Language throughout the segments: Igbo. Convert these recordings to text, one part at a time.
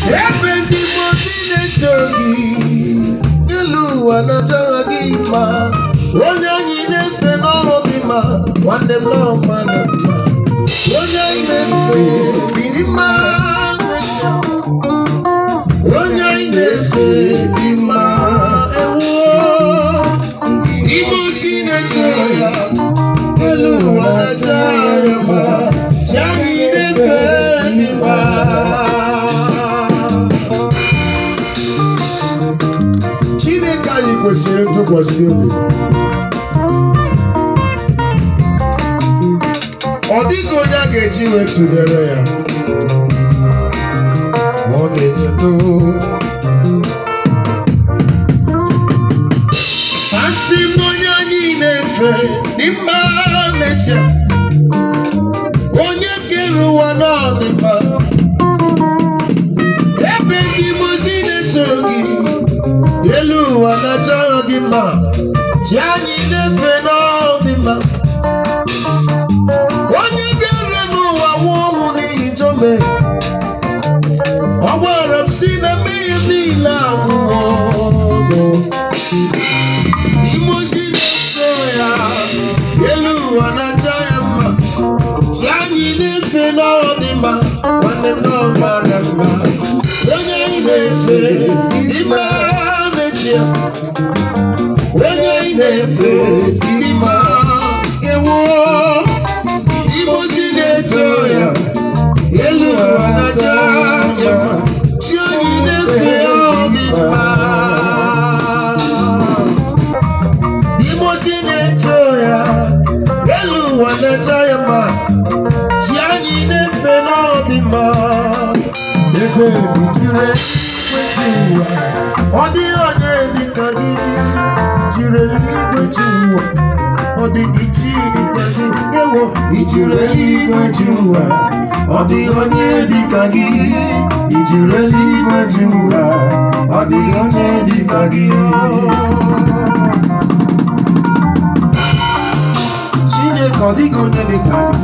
ebe ndị mozi na-eto gị elu ụwa na-achaghị gị mma onye anyị na-efe n'ọrụ dị mma nwanne m n'ọma na mma onye anyị na-efe dị mma onye anyị na-efe dị mma ewuo ime ozi na-eto ya elu ụwa na-achaghị ya mma chi anyị na-efe dị mma. Chineke anyị kwesịrị ntụkwasị obi. Ọ dịghị onye a ga-eji wee tụnyere ya. Ọ na-enye ndo. Asị m onye anyị na-efe dị mma n'ezie. Onye kere ụwa n'ọdị mma. Ebe ndị mozi na-eto gị elu ụwa na-achaghị gị mma chi anyị na-efe n'ọdị mma onye bịara n'ụwa nwụọ ọnwụ n'ihi njome ọ gwara m si na mmehie m niile agwụwo ime ozi na-eto ya elu ụwa na-acha ya mma chi anyị na-efe n'ọdị mma nwanne m n'ọmara mma onye anyị na-efe dị mma onye anyị na-efe dị mma ewuo ime ozi na-eto ya elu ụwa na-acha ya chi anyị na-efe ọ dị mma ime ozi na-eto ya elu ụwa na-acha ya mma chi anyị na-efe na ọ dị mma eze bujire ọ dịghị onye dịka gị jiri eluigwe ji ụwa ọ dịghị chi dịka gị ewo ijiri eluigwe ji ụwa ọ dịghị onye dịka gị ijiri eluigwe ji ụwa ọ dịghị onye dịka gị Chineke ọ dịghị onye dịka gị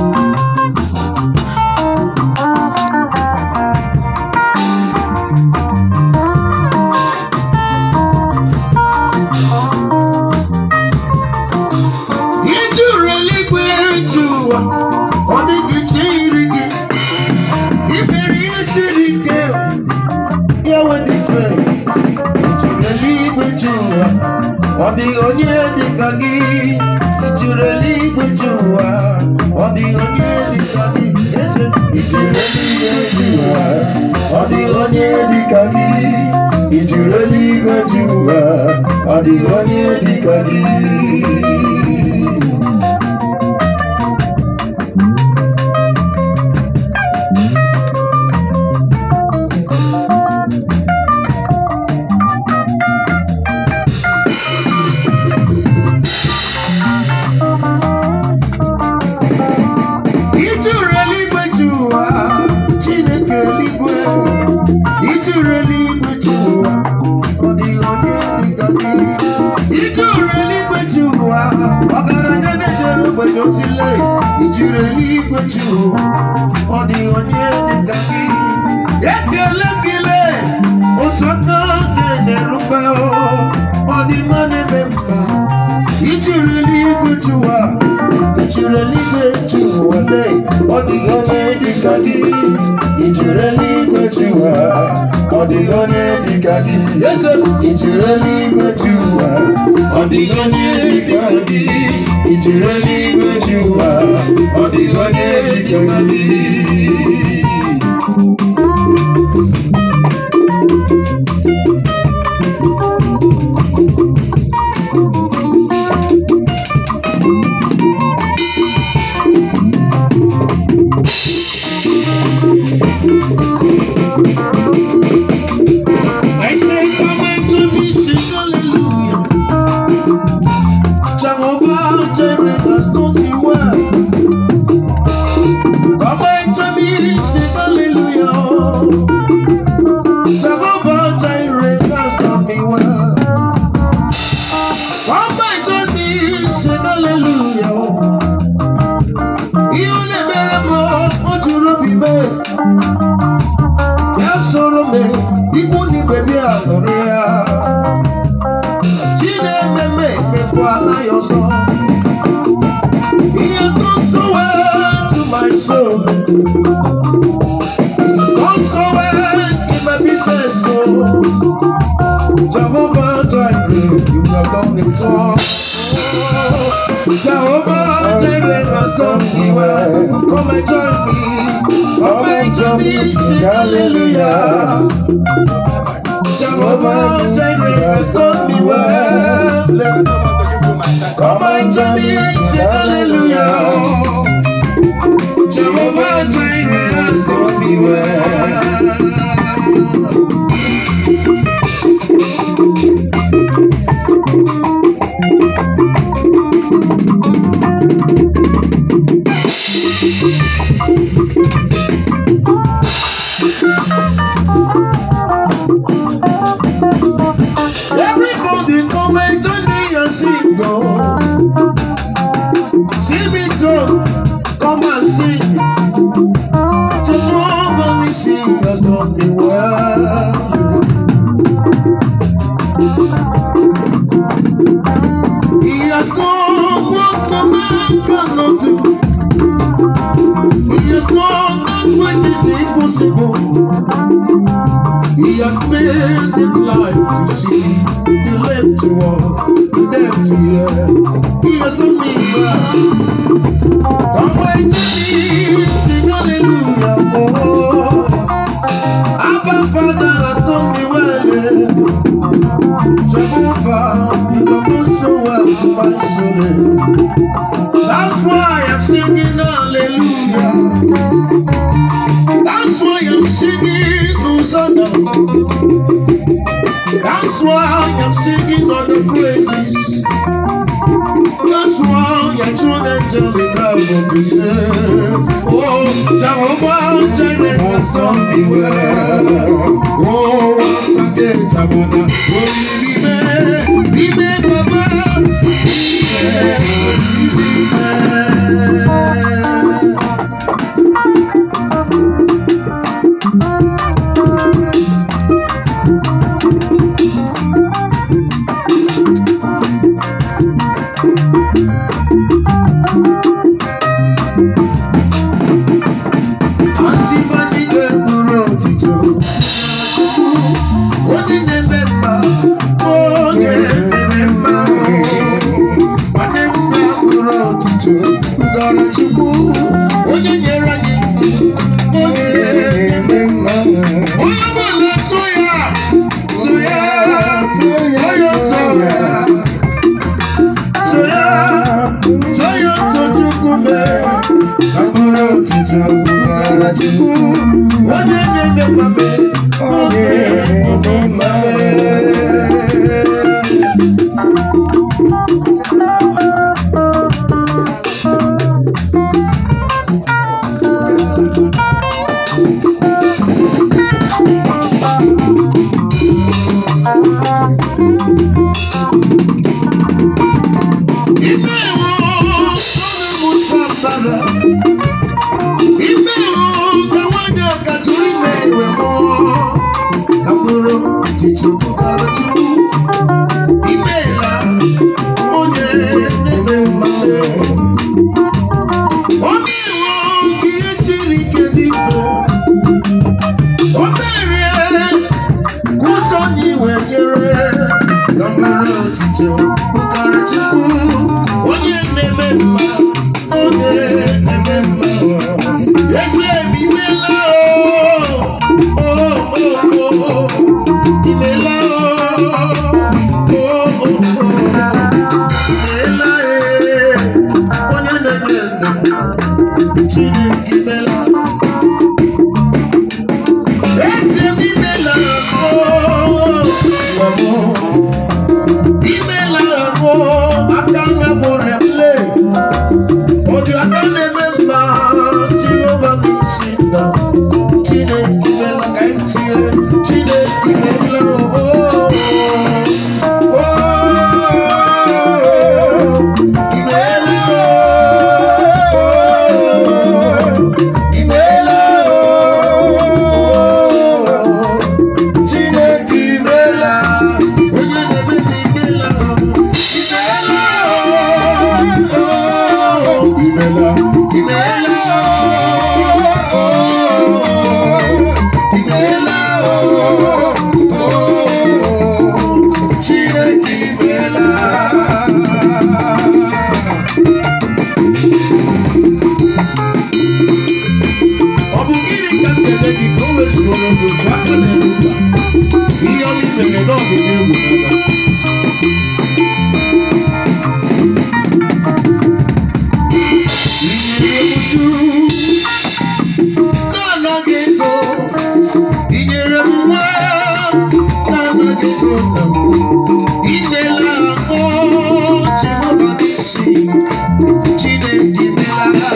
ọ dịghị chi iri gị iberi ihe siri ike ya wedịfe ijiri eluigwe ji ụwa ọ dịghị onye dịka gị ijiri eluigwe ji ụwa ọ dịghị onye dịka gị eze ijiri eluigwe ji ụwa ọ dịghị onye dịka gị ijiri eluigwe ji ụwa ọ dịghị onye dịka gị ijiri eluigwe ji ụwa ọ dịghị onye dịka gị ekele gịle otu aka oge na-erube ọ dị mma na-eme mkpa ijiri eluigwe ji ụwa ijiri eluigwe ji ụwa lee ọ dịghị onye dịka gị ijiri eluigwe ji ụwa ọ dịghị onye dịka gị eze ijiri eluigwe ji ụwa ọ dịghị onye dịka gị ijiri eluigwe ji ụwa ọ dịghị onye dịka gị niile ikwu n'igwe bịa nụrụ ya chi na-ememe emekwala ya ọzọ. He has done so well to my soul. He's done so well in my business, so Jehovah Jireh, you have done it all. Jehovah Jireh has done me well. Come and join me. Come and join me, sing hallelujah. Jehovah Jireh has done me well. Come and join me, sing hallelujah. Jehovah Jireh has done me well. Everybody come and join me and sing, oh. Sing me too, come and sing. Jehovah Nissi has done me well. He has done what no man cannot do. He has done that which is impossible. He has made the blind to see, the lame to walk, the deaf to hear. He has done me well. Come and join me, sing hallelujah, oh. Abba Father has done me well, yeah. Jehovah, you have done so well to my soul, yeah. That's why I'm singing hallelujah. That's why I'm singing Hosanna. That's why I'm singing all the praises. That's why your throne angel in heaven be said, oh, Jehovah Jireh has done me well. Oh, once again, Tabana, oh, be me, Baba, be soro gị otu aka na-eruba ihe ọma i mere n'ọdịda egwu n'ala. Inyere m uju na-anaghị ego, inyere m nwa na-anaghị ego na imela ahụ Jehova n'isi Chineke imela.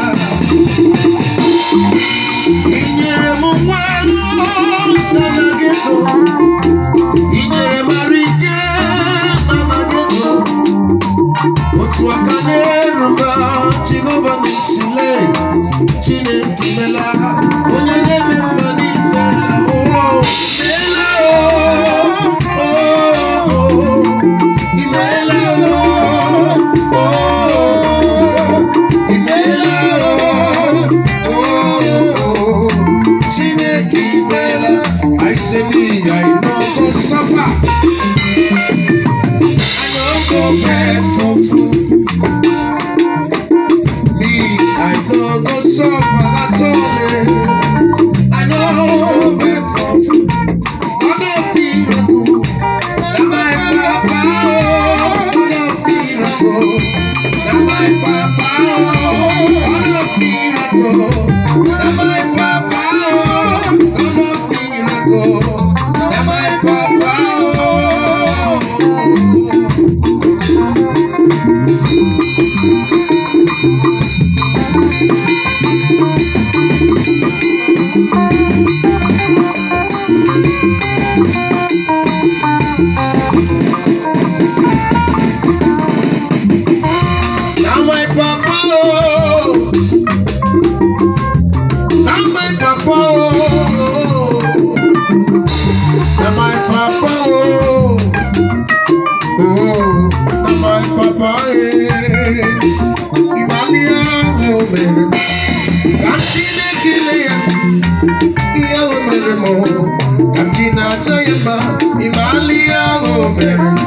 Inyere m nwa na-anaghị ego, inyere m arịke na-anaghị ego, otu aka na-eruba Jehova n'isi le Chineke imela. Onye na-eme mma n'imela imela imela imela Chineke imela. I say me, I no go suffer, I no go beg for food. Me, I no go suffer at all. I no beg for food. I no miracle. Na my papa, oh, I no miracle. Na my papa, oh, I no miracle. Na my papa, oh, I no miracle. Na my papa, oh. Now my papa, oh, now my papa, oh, now my papa, oh, oh, now my papa, eh. Imalia, oh, mere, Kamchine Kilea, Iya, oh, mere, mo, Kamchina Chayamba, Imalia, oh, mere.